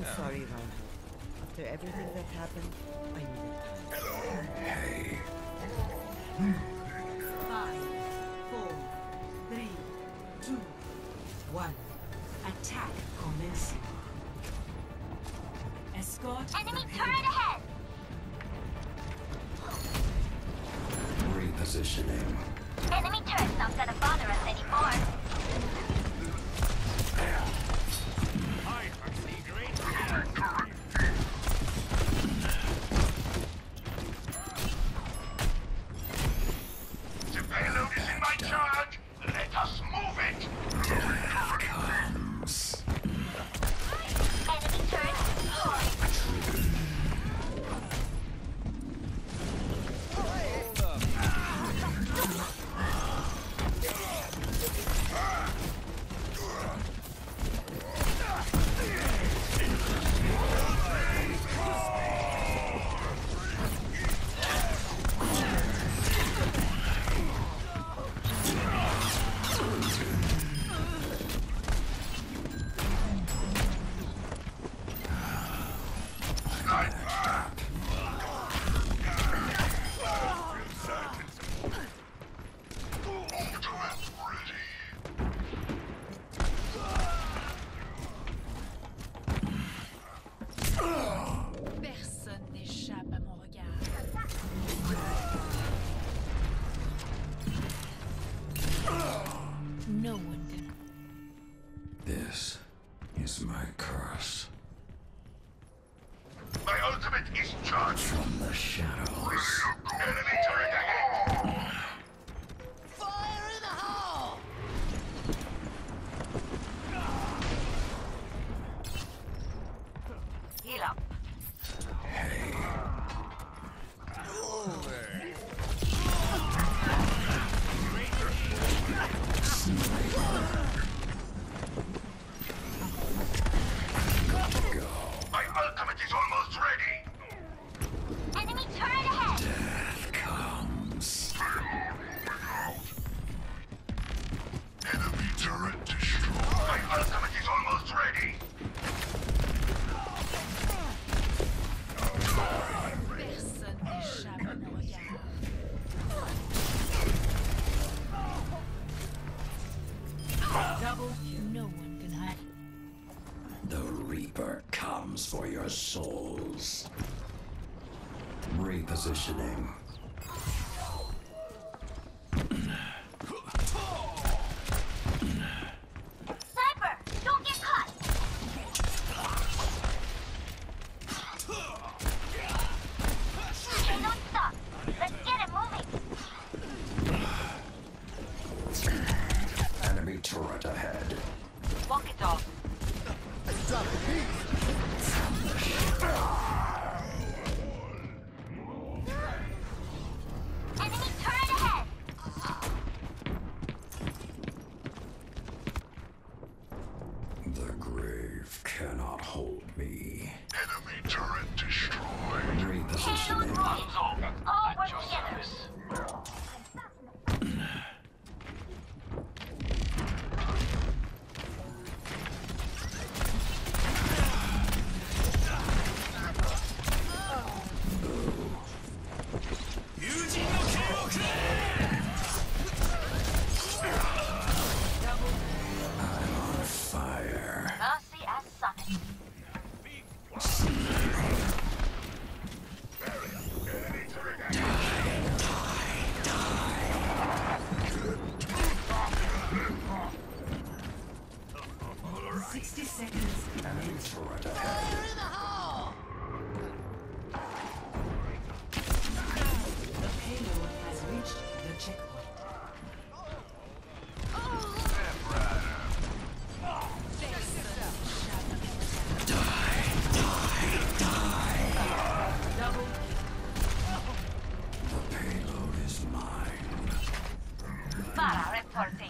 sorry, Reinhardt. After everything that happened, I needed time. Hey. 5, 4, 3, 2, 1. Attack commencing. Escort Enemy the turret ahead! Repositioning. Enemy turret's not gonna bother us anymore. The payload is in my charge! Let us move it! Death comes. Enemy turret destroyed. Personne n'échappe à mon regard. No one can. This is my curse. My ultimate is charged! From the shadows. Enemy turret ahead! Fire in the hole! Heal up. Hey. My ultimate is almost ready! Enemy turret ahead! Death comes. Enemy turret destroyed! My ultimate is almost ready! Personne n'échappe à mon regard. double. No one can hide. The Reaper comes for your souls. Repositioning. Sniper! Don't get caught! They don't stop. Let's get it moving. Enemy turret ahead. Walk it off. Enemy turret ahead! The grave cannot hold me. Enemy turret destroyed! Payload Repositioning. ready. Let's all work together. I'm on fire. Mercy as Sonic. Enemy turret ahead. Fire in the hole! The payload has reached the checkpoint. Double. The payload is mine. Mara reporting.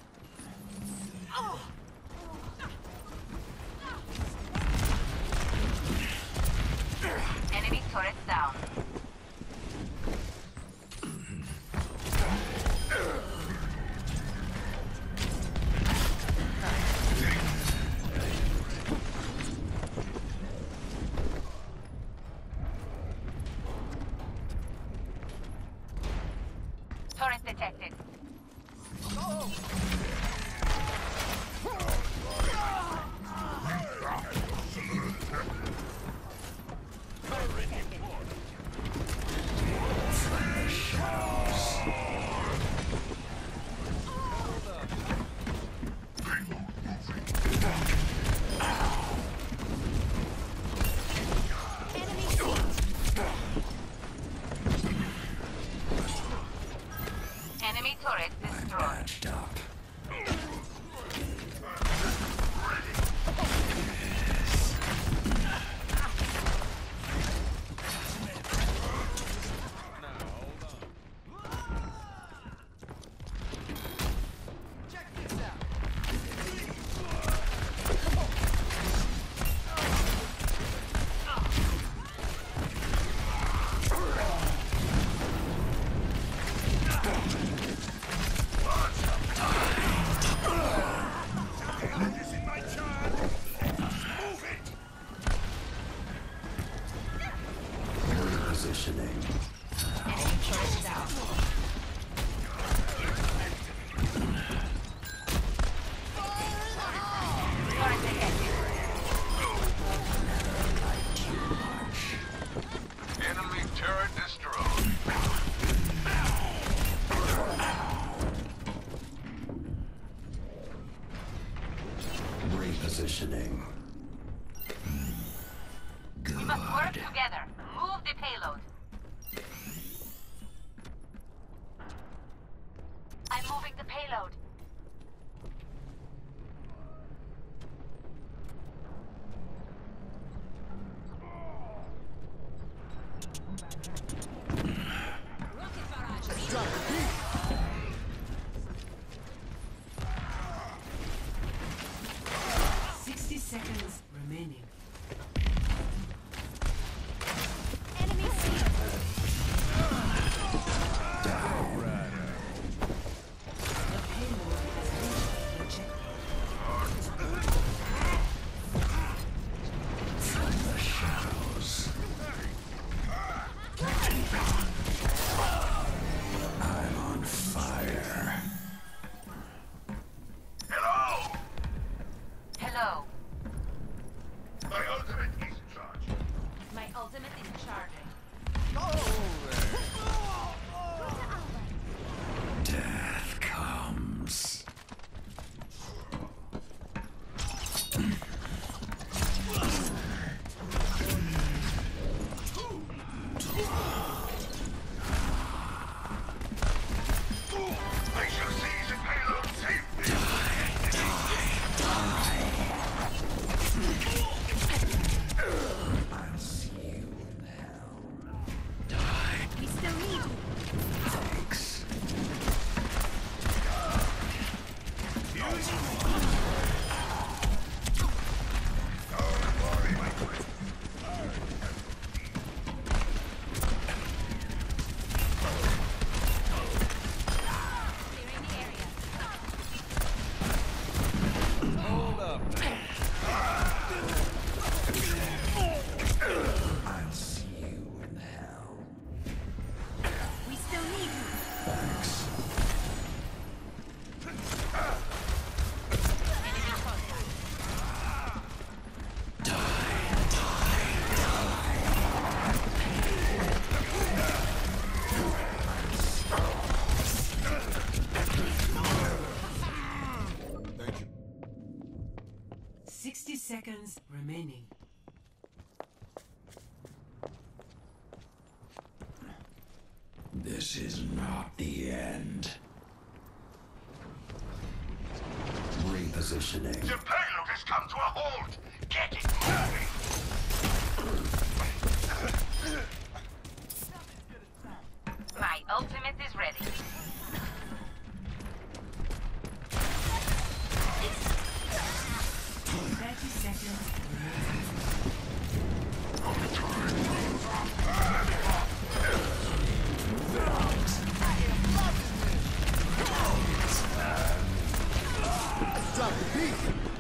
Enemy turret down. together. Move the payload. I'm moving the payload. Rocket barrage. Drop the beat. 60 seconds remaining. Enemy seen. The payload has reached the checkpoint. The shadows. I'm on fire. Hello! Hello. My ultimate is in charge. My ultimate is charging. Death comes. I shall seize the payload safely. I'll see you in hell. We still need you. Thanks. Don't worry, my friend. Clearing the area. Hold up. I'll see you in hell. We still need you. Thanks. Enemy contact. Thank you. 60 seconds remaining. This is not the end. Repositioning. The payload has come to a halt. Get it moving. My ultimate is ready. 30 seconds remaining. Drop the beat.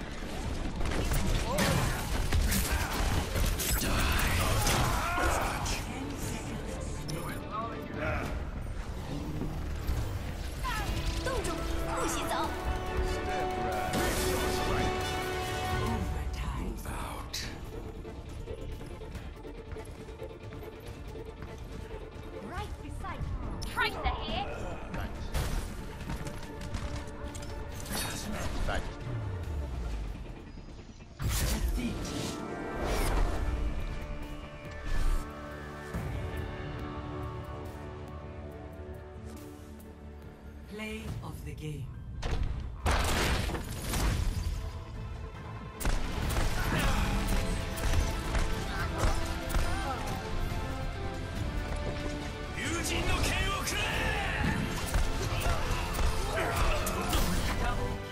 10 seconds remaining. 冻住，不许走。 Overtime. Move out. Right beside you. Tracer here. Thank Defeat. Play of the game. Double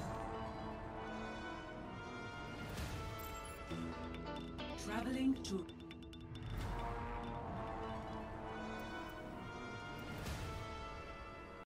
Traveling to